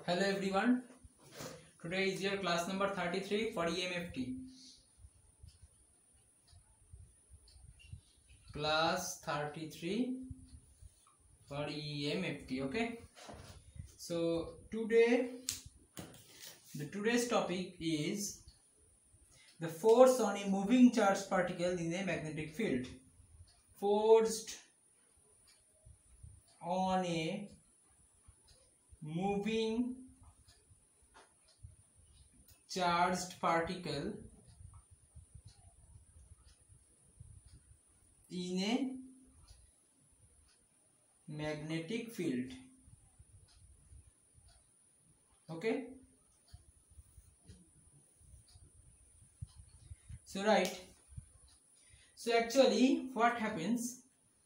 Hello everyone. Today is your class number 33 for EMFT. Class 33 for EMFT. Okay. So today's topic is the force on a moving charged particle in a magnetic field. Forced on a moving charged particle in a magnetic field. Okay, so actually what happens,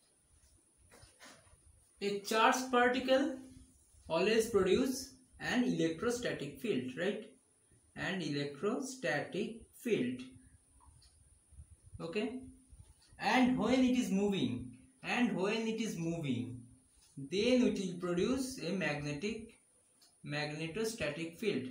a charged particle always produce an electrostatic field, right? And electrostatic field. Okay, and when it is moving, then it will produce a magnetostatic field.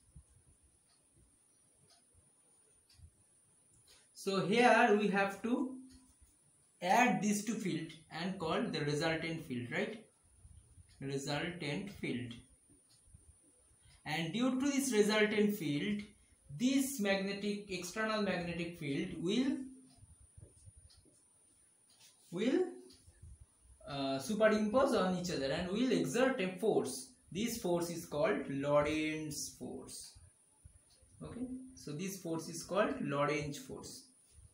So here we have to add these two fields and call the resultant field, right? Resultant field. And due to this resultant field, this external magnetic field will superimpose on each other and will exert a force. This force is called Lorentz force. Okay, so this force is called Lorentz force.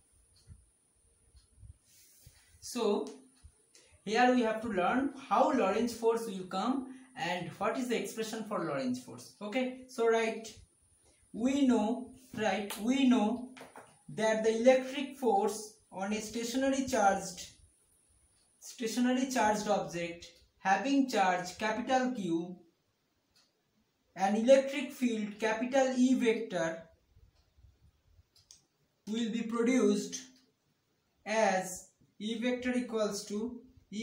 So here we have to learn how Lorentz force will come and what is the expression for Lorentz force. Okay, so we know that the electric force on a stationary charged object having charge capital Q, an electric field capital E vector will be produced as E vector equals to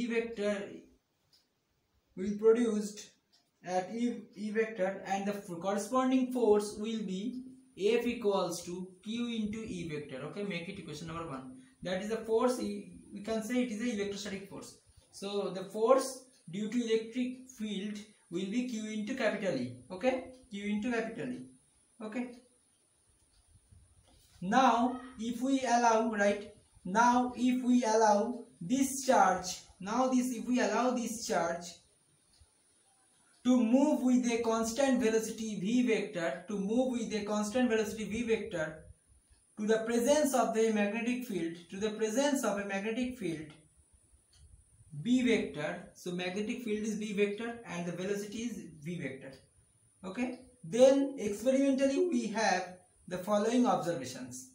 will produced at E vector, and the corresponding force will be F equals to Q into E vector. Okay, make it equation number 1. That is the force. We can say it is the electrostatic force. So the force due to electric field will be Q into capital E. Okay, Q into capital E. Okay. Now if we allow this charge, to move with a constant velocity v vector, to the presence of a magnetic field, b vector. So magnetic field is b vector and the velocity is v vector. Okay, then experimentally we have the following observations.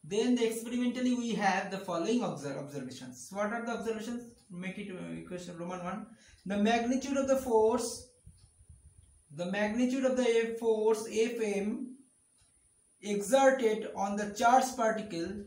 What are the observations? Make it equation Roman 1. The magnitude of the force Fm exerted on the charged particle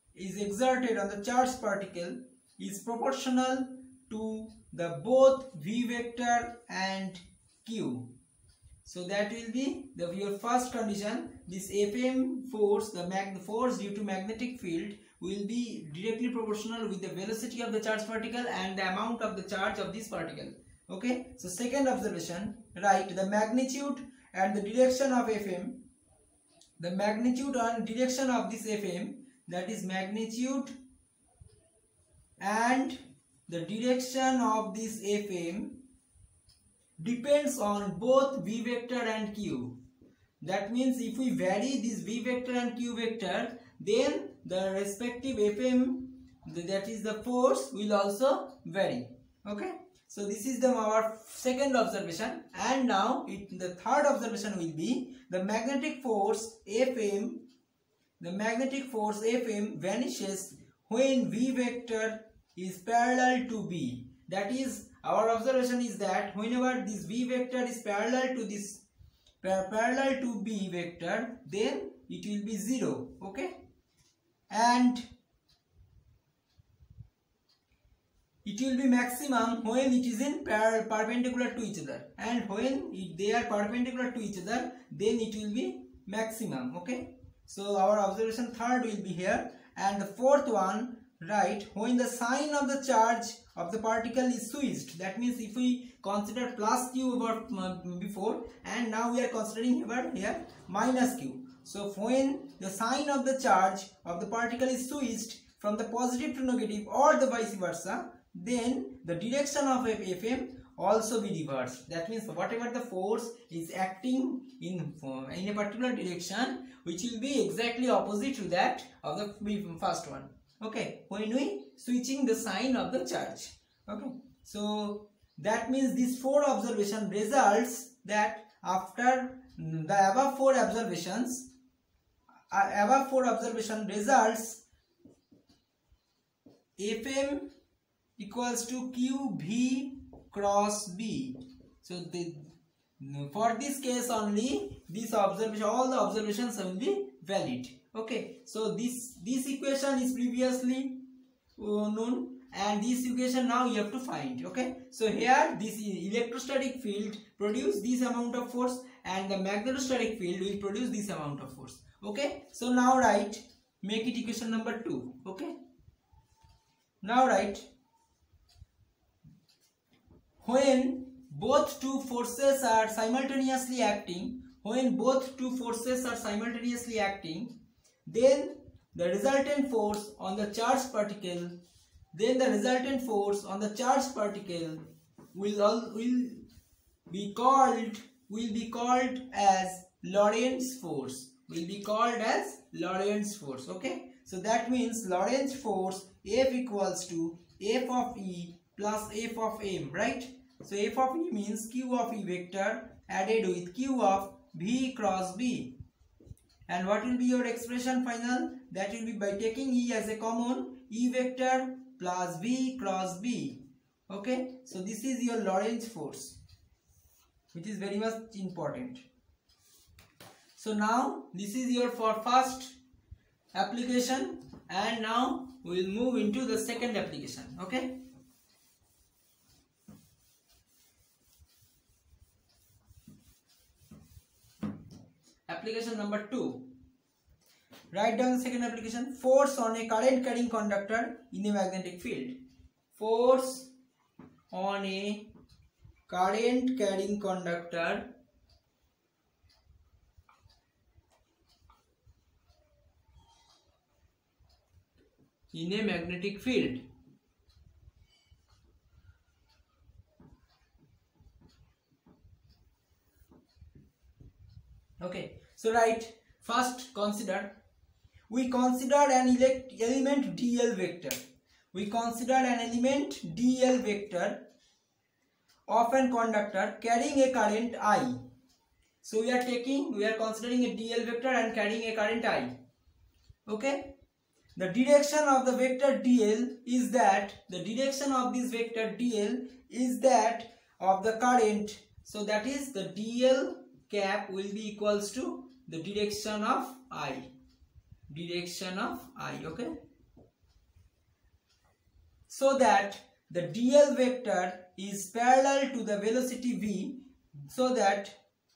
is proportional to the both v vector and q. So that will be your first condition. This Fm force, the force due to magnetic field, will be directly proportional with the velocity of the charged particle and the amount of the charge of this particle. Okay, so second observation, the magnitude and the direction of Fm, the magnitude and direction of this Fm, that is magnitude and the direction of this Fm depends on both v vector and q. That means if we vary this v vector and q vector, then the respective Fm, that is the force, will also vary. Okay, so this is our second observation. And now the third observation will be the magnetic force Fm vanishes when v vector is parallel to b. That is, our observation is that whenever this v vector is parallel to b vector, then it will be 0. Okay, and it will be maximum when it is in perpendicular to each other, and when they are perpendicular to each other, then it will be maximum. Okay, so our observation third will be here. And the fourth one, right, when the sign of the charge of the particle is switched, that means if we consider plus q over before, and now we are considering here minus q. So when the sign of the charge of the particle is switched from the positive to negative or the vice versa, then the direction of Fm also be reversed. That means whatever the force is acting in a particular direction, which will be exactly opposite to that of the first one. Okay, when we switching the sign of the charge. Okay, so that means these four observation results that after the above four observation results Fm equals to QV cross B. So for this case only, this observation, all the observations will be valid. Okay, so this equation is previously known, and this equation now you have to find. Okay, so here this electrostatic field produce this amount of force, and the magnetostatic field will produce this amount of force. Okay, so now write, make it equation number 2. Okay, now write, when both two forces are simultaneously acting, then the resultant force on the charged particle, will be called as Lorentz force. Okay, so that means Lorentz force F equals to F of E plus F of M, right? So F of E means Q of E vector added with Q of V cross B. And what will be your expression final? That will be by taking E as a common, E vector plus V cross B. Okay, so this is your Lorentz force, which is very much important. So now this is your first application, and now we will move into the second application. Okay, application number 2. Write down the second application. Force on a current carrying conductor in a magnetic field. Force on a current carrying conductor in a magnetic field. Okay, so right, first we consider an element dl vector. Of an conductor carrying a current I. So we are considering a dl vector and carrying a current I. Okay, the direction of the vector dl is that of the current. So that is the dl cap will be equals to the direction of I. Okay, so that the dl vector is parallel to the velocity v, so that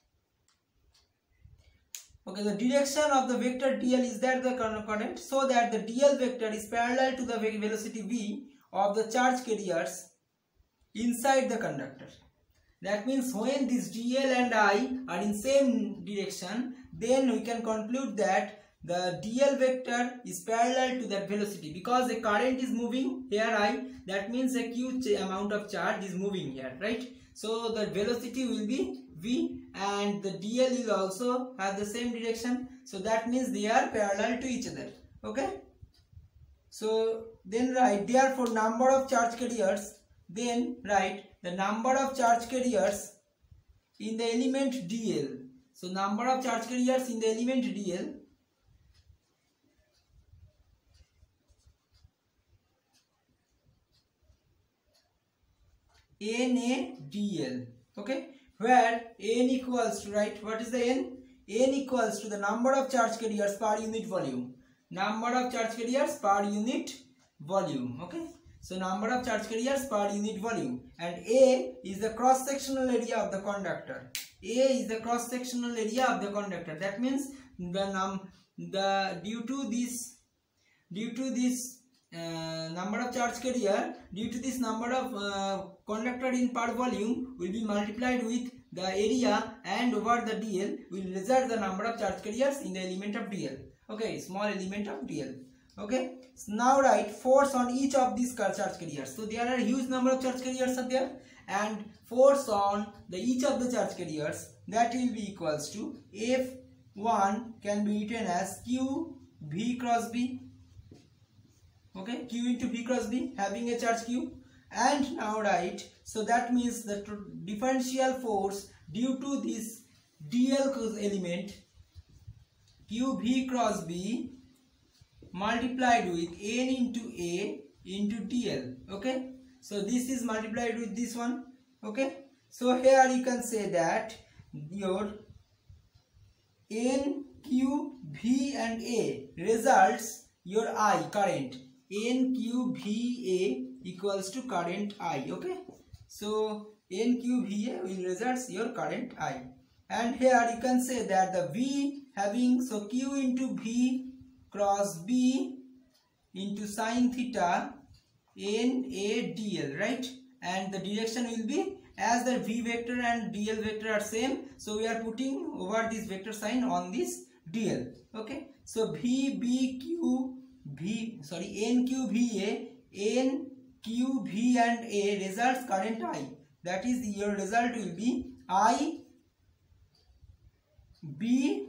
the direction of the vector dl is that the current, so that the dl vector is parallel to the velocity v of the charge carriers inside the conductor. That means when this dl and I are in same direction, then we can conclude that the dl vector is parallel to that velocity, because the current is moving here I, that means a huge amount of charge is moving here, right? So the velocity will be v, and the dl will also have the same direction, so that means they are parallel to each other. Okay, so then write, therefore number of charge carriers, then write the number of charge carriers in the element dl. So number of charge carriers in the element dl NaDl. Okay, where n equals to, right, what is the n? N equals to the number of charge carriers per unit volume. Okay, So number of charge carriers per unit volume, and A is the cross sectional area of the conductor. A is the cross sectional area of the conductor. That means due to this number of charge carrier, due to this number of conductor in per volume will be multiplied with the area, and over the DL will result the number of charge carriers in the element of DL. Okay, small element of DL. Okay, so now write force on each of these charge carriers. So there are huge number of charge carriers are there, and force on each of the charge carriers, that will be equals to F1 can be written as Q V cross B. Okay, Q into V cross B, having a charge Q. And now write, so that means the differential force due to this DL element Q V cross B multiplied with N into A into DL. Okay, so this is multiplied with this one. Okay, so here you can say that your N, Q, V and A results your I, current. N, Q, V, A equals to current I. Okay, so N, Q, V, A will results your current I. And here you can say that the V having, so Q into V cross B into sine theta N A DL, right? And the direction will be, as the V vector and DL vector are same, so we are putting over this vector sign on this DL. Okay, so N Q V A, N Q V and A results current I. That is, your result will be I B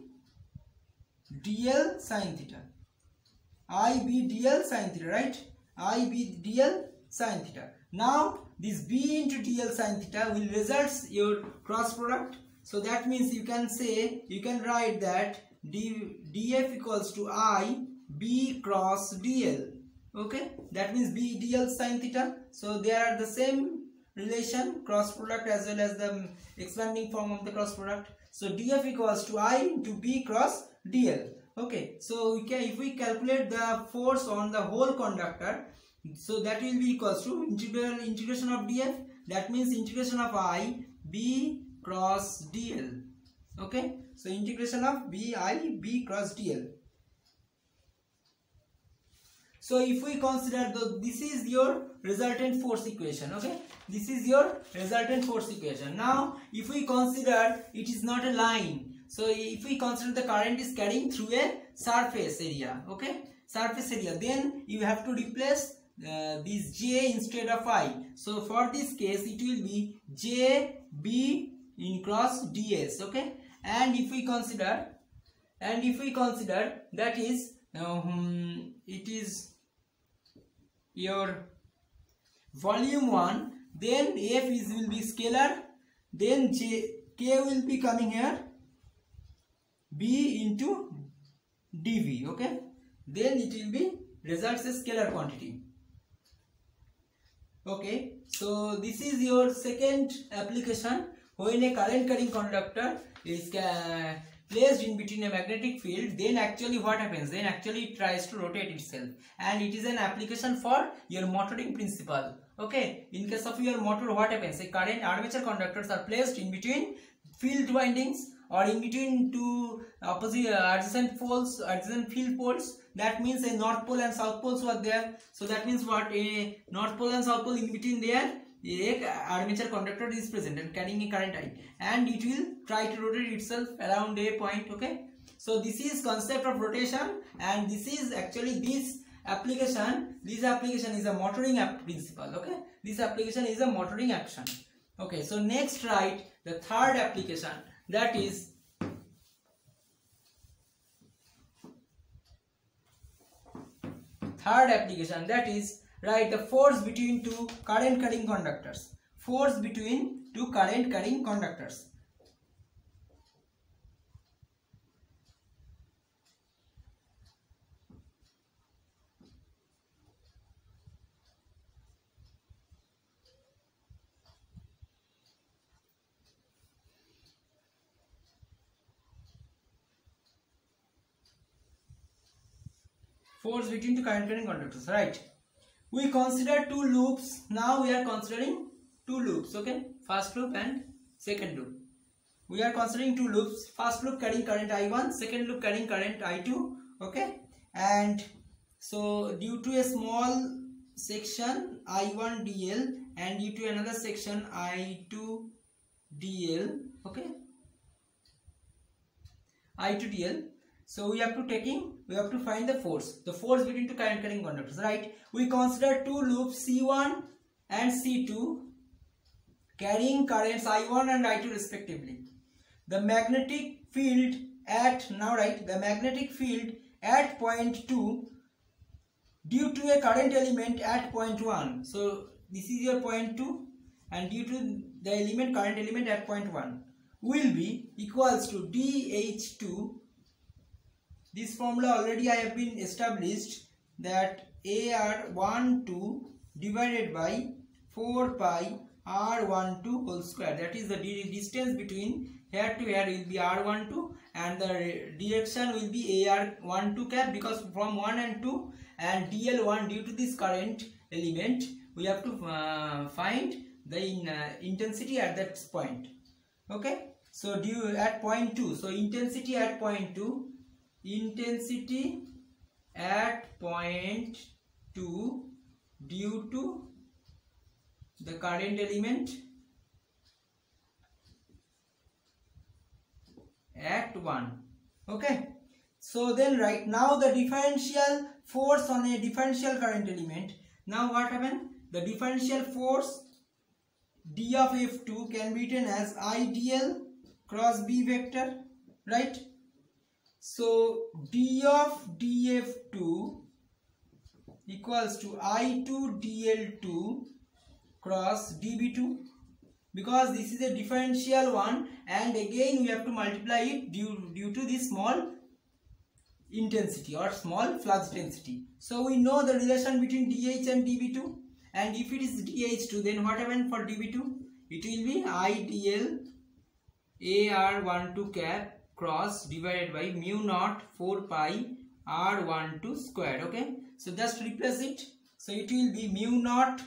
DL sin theta. I B DL sin theta, right? I B DL sin theta. Now this B into DL sin theta will result your cross product. So that means you can say, you can write that DF equals to I B cross DL. Okay, that means B DL sin theta. So they are the same relation, cross product as well as the expanding form of the cross product. So DF equals to I into B cross DL. Okay, so we can, if we calculate the force on the whole conductor, so that will be equals to integration of DF. That means integration of I B cross DL. Okay, so integration of B cross DL. So if we consider this is your resultant force equation. Okay, this is your resultant force equation. Now if we consider it is not a line, so if we consider the current is carrying through a surface area, okay, surface area, then you have to replace this J instead of I. So for this case it will be J B in cross ds. Okay, and if we consider that is it is your volume 1, then F will be scalar, then K will be coming here, B into dV. Okay, then it will be results a scalar quantity. Okay, so this is your second application, when a current carrying conductor is placed in between a magnetic field. Then actually what happens, then actually it tries to rotate itself, and it is an application for your motoring principle. Okay, in case of your motor, what happens, a current armature conductors are placed in between field windings or in between two opposite adjacent poles, adjacent field poles. That means a north pole and south poles were there. So that means what, a north pole and south pole, in between there a armature conductor is present and carrying a current I, and it will try to rotate itself around a point. Okay, so this is concept of rotation, and this is actually this application is a motoring principle. Okay, this application is a motoring action. Okay, so next write the third application, that is write the force between two current carrying conductors. Force between two current carrying conductors. Force between two current carrying conductors, right? we consider two loops. Now we are considering two loops. Okay, first loop and second loop. We are considering two loops. First loop carrying current I1, second loop carrying current I2. Okay, and so due to a small section I1 dl and due to another section I2 dl, okay, I2 dl, so we have to find the force between two current carrying conductors, right? We consider two loops C1 and C2 carrying currents I1 and I2 respectively. The magnetic field at point 2 due to a current element at point 1. So this is your point 2, and due to the current element at point 1 will be equals to dH2. This formula already I have been established, that AR12 divided by 4 pi R12 whole square. That is the distance between here to here will be R12 and the direction will be AR12 cap, because from 1 and 2 and DL1, due to this current element we have to find the intensity at that point. Okay, so due at point 2, so intensity at point 2 due to the current element at 1. Okay, so then right now the differential force on a differential current element. Now what happened? The differential force D of F2 can be written as IDL cross B vector, right? So D of dF2 equals to I2 DL2 cross dB2, because this is a differential one, and again we have to multiply it due to this small intensity or small flux density. So we know the relation between dH and dB2, and if it is dH2, then what happened for dB2? It will be IDL AR12 cap cross divided by mu naught 4 pi R12 square. Okay, so just replace it. So it will be mu naught.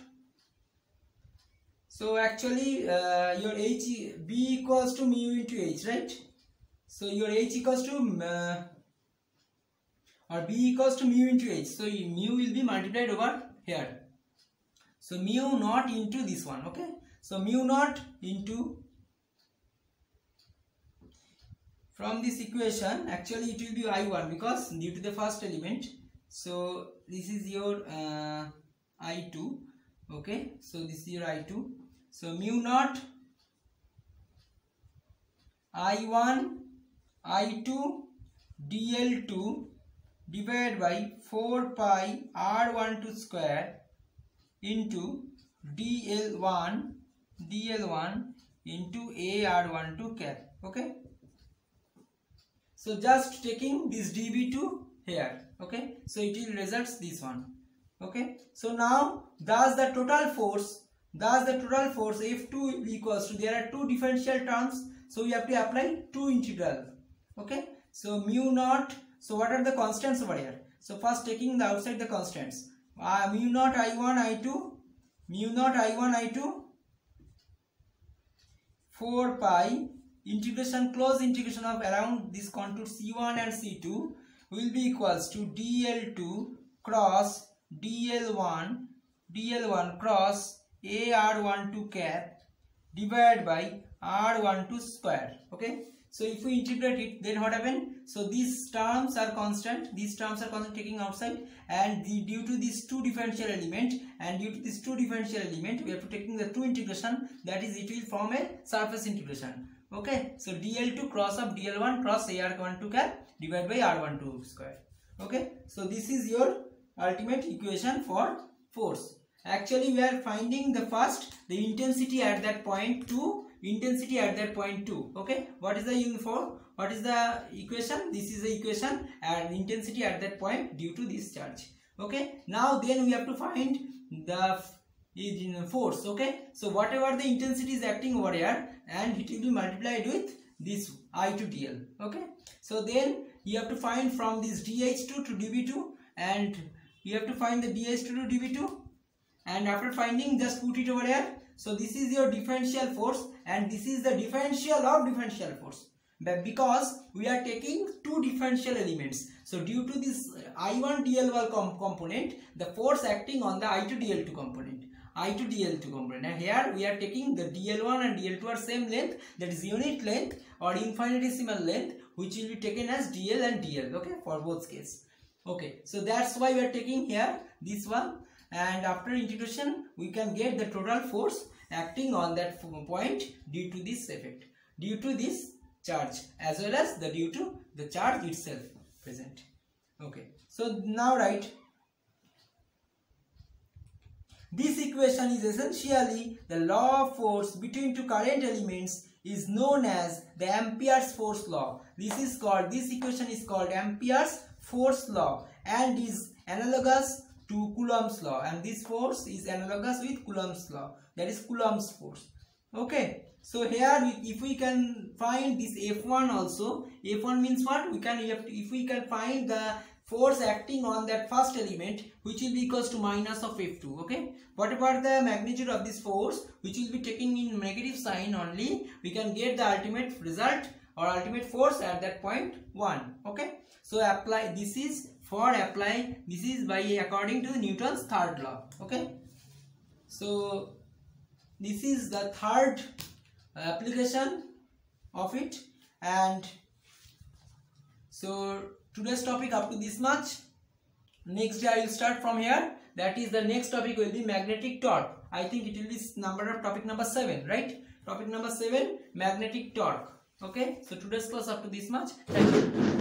So actually your H, B equals to mu into H, right? So your H equals to or B equals to mu into H. So mu will be multiplied over here. So mu naught into this one. Okay, so mu naught into, from this equation actually it will be I1, because due to the first element. So this is your I2. Okay, so this is your I2. So mu naught I1 I2 DL2 divided by 4 pi R12 square into DL1 into AR12 cap. Okay, so just taking this dB2 here. Okay, so it will results this one. Okay, so now thus the total force F2 equals to, there are two differential terms, so we have to apply two integral. Okay, so mu naught, so what are the constants over here? So first taking the outside the constants, mu naught I1 I2 4 pi integration, close integration of around this contour C1 and C2 will be equals to DL2 cross DL1 cross AR12 cap divided by R12 square. Okay, so if we integrate it, then what happen? So these terms are constant, taking outside, and due to these two differential element, we have to taking the two integration, that is it will form a surface integration. Okay, so DL2 cross of DL1 cross AR12 cap divided by R12 square. Okay, so this is your ultimate equation for force. Actually we are finding the intensity at that point 2, okay, what is the equation? This is the equation, and intensity at that point due to this charge. Okay, now then we have to find the force. Okay, so whatever the intensity is acting over here, and it will be multiplied with this I2dl. Okay, so then you have to find from this dH2 to dB2, and you have to find the dH2 to dB2. and after finding, just put it over here. So this is your differential force and this is the differential of differential force. But because we are taking two differential elements, so due to this I1 dl1 component, the force acting on the I2 dl2 component, and here we are taking the dl1 and dl2 are same length, that is unit length or infinitesimal length, which will be taken as dl and dl, okay, for both cases. Okay, so that's why we are taking here this one, and after integration we can get the total force acting on that point due to this effect, due to this charge, as well as the due to the charge itself present. Okay, so now write, this equation is essentially the law of force between two current elements, is known as the Ampere's force law. This equation is called Ampere's force law and is analogous to Coulomb's law, and this force is analogous with Coulomb's law, that is Coulomb's force. Okay, so here if we can find this F1 also, F1 means what? If we can find the force acting on that first element, which will be equals to minus of F2. Okay, what about the magnitude of this force, which will be taking in negative sign only, we can get the ultimate result or ultimate force at that point 1. Okay, so apply, this is by according to Newton's third law. Okay, so this is the third application of it, and so today's topic up to this much. Next day I will start from here, that is the next topic will be magnetic torque. I think it will be topic number 7, right? Topic number 7, magnetic torque. Okay, so today's class up to this much. Thank you.